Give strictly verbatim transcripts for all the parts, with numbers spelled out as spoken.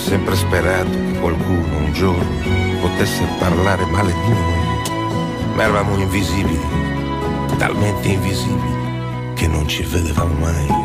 sempre sperato che qualcuno un giorno potesse parlare male di noi, ma eravamo invisibili, talmente invisibili che non ci vedevamo mai.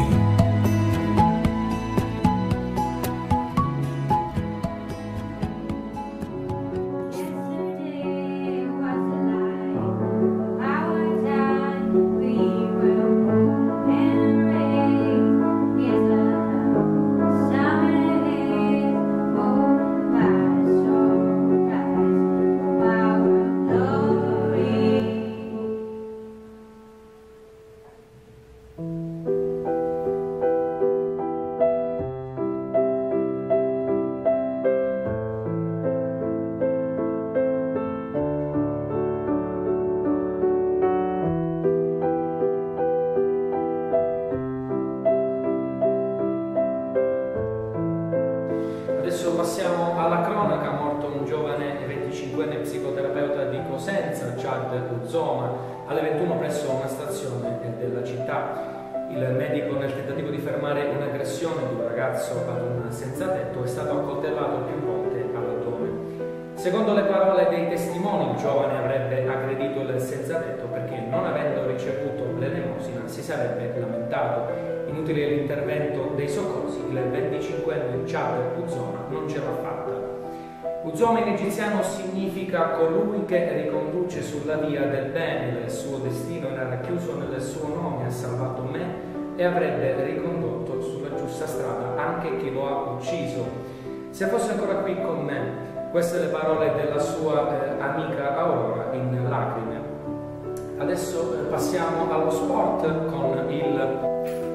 Adesso passiamo alla cronaca. Morto un giovane venticinquenne psicoterapeuta di Cosenza, Chad Uzoma, alle ventuno presso una stazione della città. Il medico, nel tentativo di fermare un'aggressione di un ragazzo ad un senzatetto, è stato accoltellato più volte all'addome. Secondo le parole dei testimoni, il giovane avrebbe aggredito il senzatetto perché, non avendo ricevuto l'elemosina, si sarebbe lamentato. Inutile l'intervento dei soccorsi, il venticinquenne Chad Uzoma non ce l'ha fatta. Uzoma in egiziano significa colui che riconduce sulla via del bene. Il suo destino era racchiuso nel suo nome, ha salvato me e avrebbe ricondotto sulla giusta strada anche chi lo ha ucciso. Se fosse ancora qui con me. Queste le parole della sua eh, amica Aurora in lacrime. Adesso eh, passiamo allo sport con il...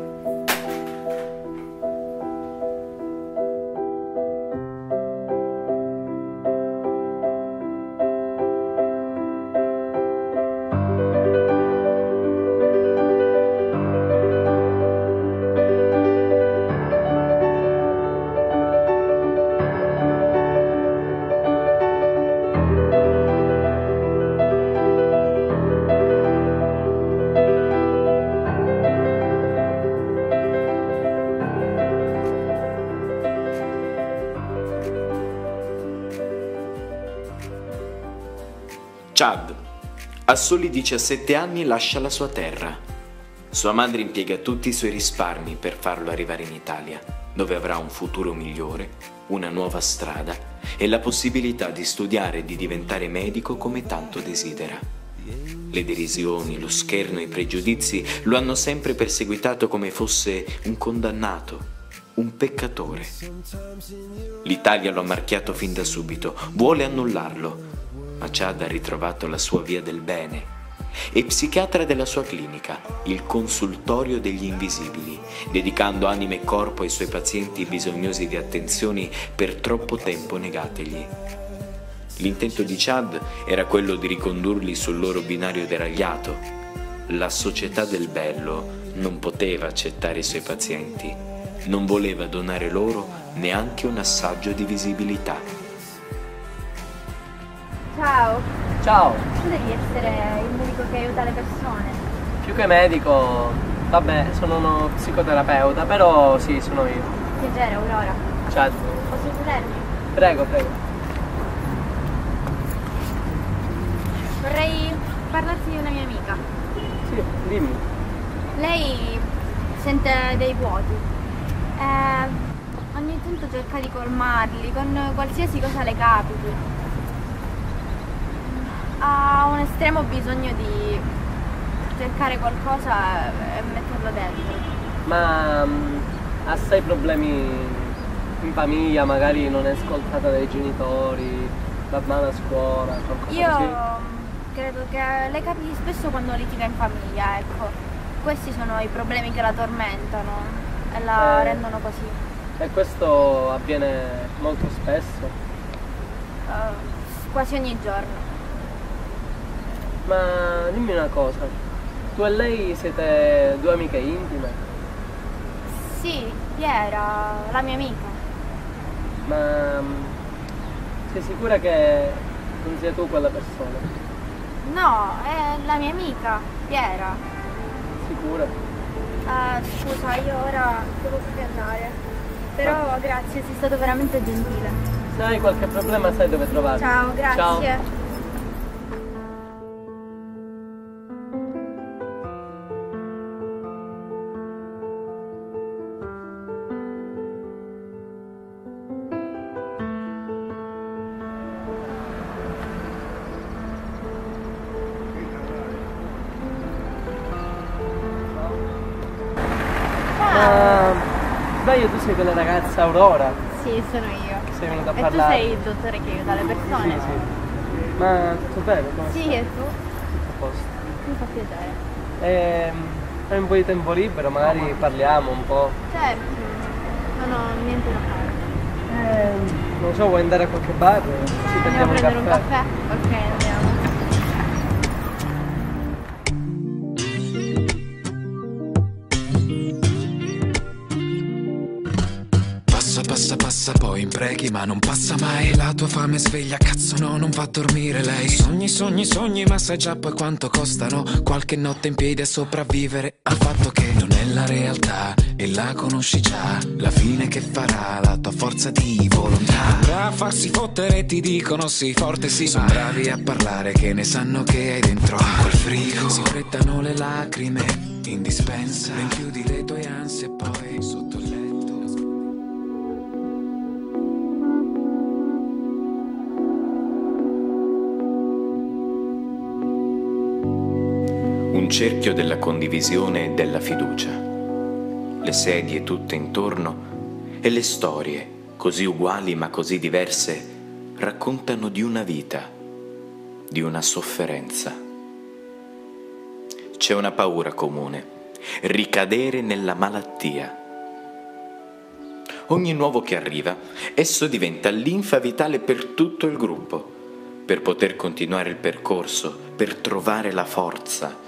Chad, a soli diciassette anni, lascia la sua terra. Sua madre impiega tutti i suoi risparmi per farlo arrivare in Italia, dove avrà un futuro migliore, una nuova strada e la possibilità di studiare e di diventare medico come tanto desidera. Le derisioni, lo scherno e i pregiudizi lo hanno sempre perseguitato come fosse un condannato, un peccatore. L'Italia lo ha marchiato fin da subito, vuole annullarlo. Ma Chad ha ritrovato la sua via del bene. È psichiatra della sua clinica, il consultorio degli invisibili, dedicando anima e corpo ai suoi pazienti bisognosi di attenzioni per troppo tempo negategli. L'intento di Chad era quello di ricondurli sul loro binario deragliato. La società del bello non poteva accettare i suoi pazienti, non voleva donare loro neanche un assaggio di visibilità. Ciao. Ciao. Tu devi essere il medico che aiuta le persone. Più che medico, vabbè, sono uno psicoterapeuta, però sì, sono io. Piacere, Aurora. Ciao. Posso sedermi? Prego, prego. Vorrei parlarti di una mia amica. Sì, dimmi. Lei sente dei vuoti. Eh, ogni tanto cerca di colmarli con qualsiasi cosa le capiti. Ha un estremo bisogno di cercare qualcosa e metterlo dentro. Ma um, ha sei problemi in famiglia, magari non è ascoltata dai genitori, va male a scuola, qualcosa Io così? credo che le capiti spesso quando litiga in famiglia, ecco. Questi sono i problemi che la tormentano e la eh, rendono così. E questo avviene molto spesso? Uh, quasi ogni giorno. Ma dimmi una cosa, tu e lei siete due amiche intime? Sì, Piera, la mia amica. Ma sei sicura che non sia tu quella persona? No, è la mia amica, Piera. Sicura? Uh, scusa, io ora devo proprio andare. Però grazie, sei stato veramente gentile. Se hai qualche problema sai dove trovarmi. Ciao, grazie. Ciao. Ma sbaglio, tu sei quella ragazza Aurora? Sì, sono io. Sei venuta a E parlare? tu sei il dottore che aiuta le persone? Sì, sì. Ma tutto bene? Come Sì, stai? e tu? Tutto a posto. Mi fa piacere. Ehm, hai un po' di tempo libero, magari parliamo un po'. Certo, non ho niente da fare. Ehm, non so, vuoi andare a qualche bar? Ci Andiamo prendiamo a un prendere un caffè? caffè? Ok, andiamo. Passa, passa, passa, poi imprechi, ma non passa mai. La tua fame sveglia, cazzo no, non va a dormire lei. Sogni, sogni, sogni, ma sai già poi quanto costano. Qualche notte in piedi a sopravvivere al fatto che non è la realtà e la conosci già. La fine che farà la tua forza di volontà. Andrà a farsi fottere, ti dicono sì, forte sì, sono bravi a parlare che ne sanno che hai dentro quel frigo. Si frettano le lacrime in dispensa. Rinchiudi le tue ansie e poi sotto il letto. Un cerchio della condivisione e della fiducia. Le sedie tutte intorno e le storie, così uguali ma così diverse, raccontano di una vita, di una sofferenza. C'è una paura comune, ricadere nella malattia. Ogni nuovo che arriva, esso diventa linfa vitale per tutto il gruppo, per poter continuare il percorso, per trovare la forza.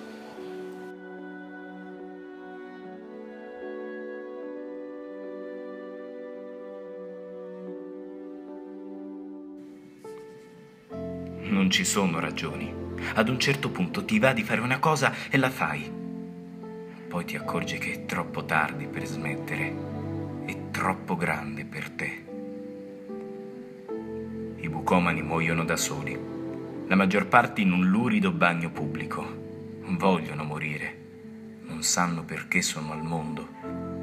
Non ci sono ragioni. Ad un certo punto ti va di fare una cosa e la fai. Poi ti accorgi che è troppo tardi per smettere. È troppo grande per te. I bucomani muoiono da soli. La maggior parte in un lurido bagno pubblico. Vogliono morire. Non sanno perché sono al mondo.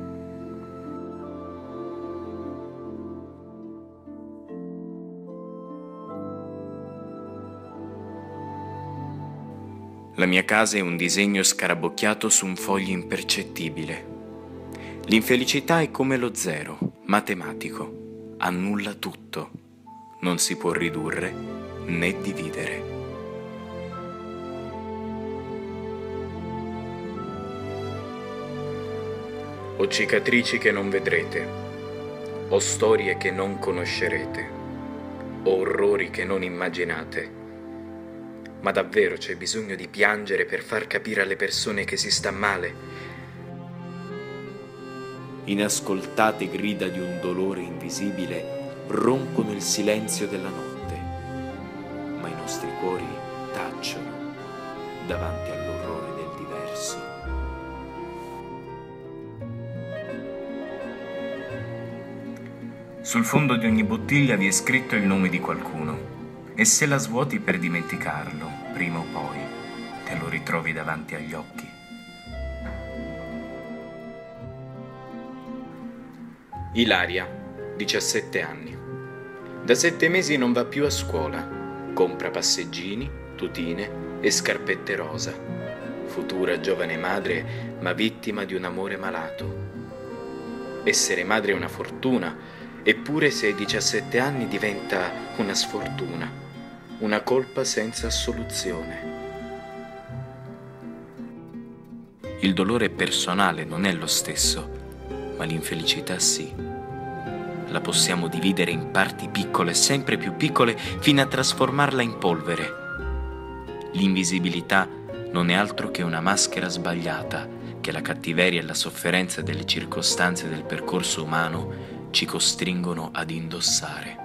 La mia casa è un disegno scarabocchiato su un foglio impercettibile. L'infelicità è come lo zero, matematico, annulla tutto, non si può ridurre né dividere. Ho cicatrici che non vedrete, ho storie che non conoscerete, ho orrori che non immaginate. Ma davvero c'è bisogno di piangere per far capire alle persone che si sta male? Inascoltate grida di un dolore invisibile rompono il silenzio della notte, ma i nostri cuori tacciono davanti all'orrore del diverso. Sul fondo di ogni bottiglia vi è scritto il nome di qualcuno. E se la svuoti per dimenticarlo, prima o poi te lo ritrovi davanti agli occhi. Ilaria, diciassette anni. Da sette mesi non va più a scuola. Compra passeggini, tutine e scarpette rosa. Futura giovane madre, ma vittima di un amore malato. Essere madre è una fortuna, eppure se hai diciassette anni diventa una sfortuna. Una colpa senza soluzione. Il dolore personale non è lo stesso, ma l'infelicità sì. La possiamo dividere in parti piccole, sempre più piccole, fino a trasformarla in polvere. L'invisibilità non è altro che una maschera sbagliata che la cattiveria e la sofferenza delle circostanze del percorso umano ci costringono ad indossare.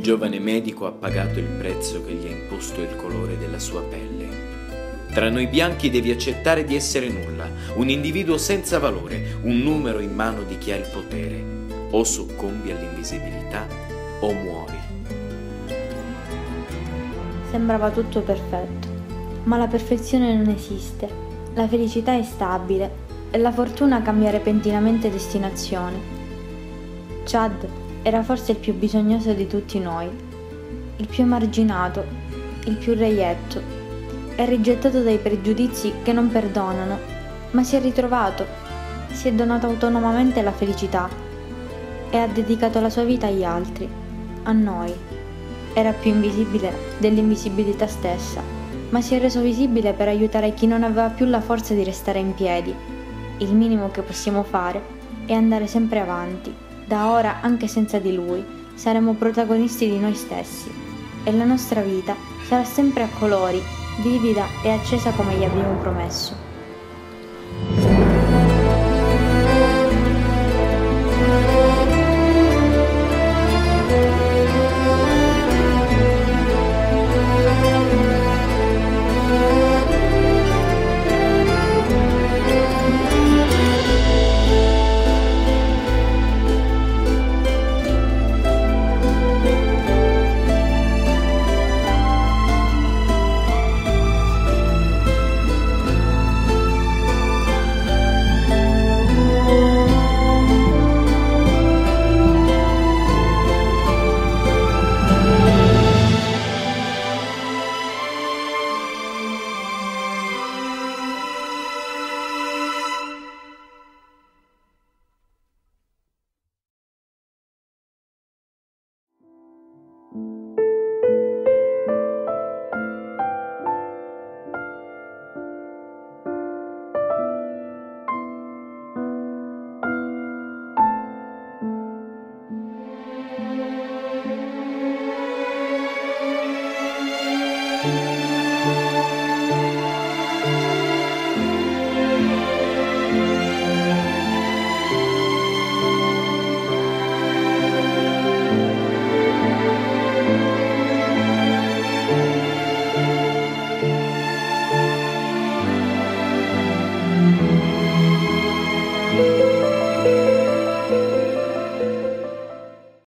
giovane medico ha pagato il prezzo che gli ha imposto il colore della sua pelle. Tra noi bianchi devi accettare di essere nulla, un individuo senza valore, un numero in mano di chi ha il potere. O soccombi all'invisibilità o muori. Sembrava tutto perfetto, ma la perfezione non esiste. La felicità è stabile e la fortuna cambia repentinamente destinazione. Chad era forse il più bisognoso di tutti noi, il più emarginato, il più reietto. È rigettato dai pregiudizi che non perdonano, ma si è ritrovato, si è donato autonomamente la felicità e ha dedicato la sua vita agli altri, a noi. Era più invisibile dell'invisibilità stessa, ma si è reso visibile per aiutare chi non aveva più la forza di restare in piedi. Il minimo che possiamo fare è andare sempre avanti. Da ora, anche senza di lui, saremo protagonisti di noi stessi e la nostra vita sarà sempre a colori, vivida e accesa come gli abbiamo promesso.